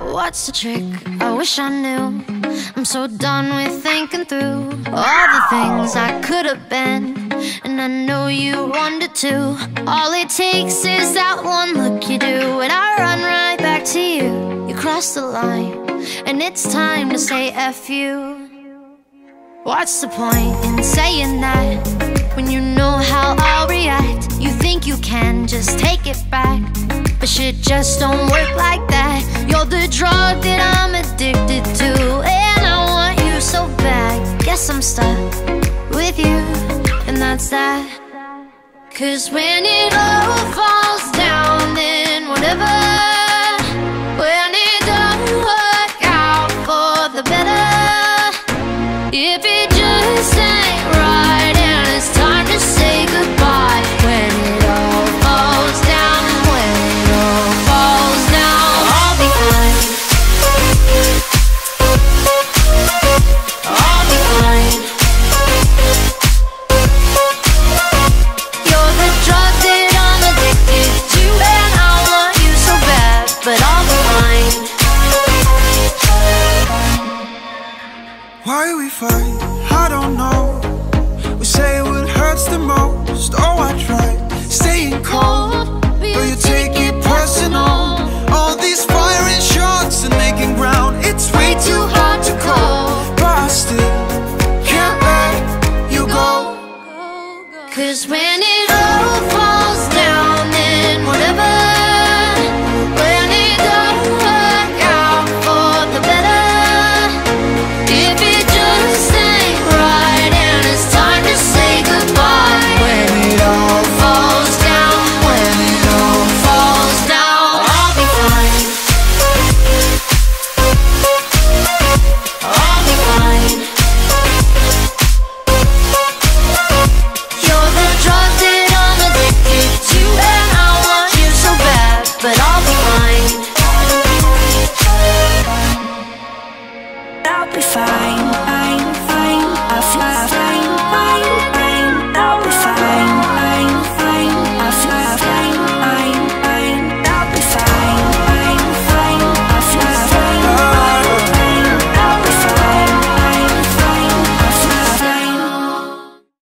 What's the trick? I wish I knew. I'm so done with thinking through all the things I could have been, and I know you wanted to. All it takes is that one look you do, and I run right back to you. You cross the line, and it's time to say F you. What's the point in saying that when you know how I'll react? You think you can just take it back, but shit just don't work like that. You're the drug that I'm addicted to, and I want you so bad. Guess I'm stuck with you, and that's that. 'Cause when it all falls down, then whatever. When it don't work out for the better, if it just ain't right and it's time to say goodbye. When it all falls down, when it all falls down, I'll be fine. I'll be fine. You're the drug that I'm addicted to, and I want you so bad, but I'll be fine. Why we fight, I don't know. We say what hurts the most. Oh, I tried staying cold, but you take it personal. All these firing shots and making ground, it's way too hard to call. But I still can't let you go. 'Cause when it all falls down, then whatever. When it don't work out for the better, if it just ain't right and it's time to say goodbye. When it all falls down, when it all falls down, I'll be fine. I'll be fine. You're the drug that I'm addicted to, and I want you so bad, but I'll be fine. I'll be fine.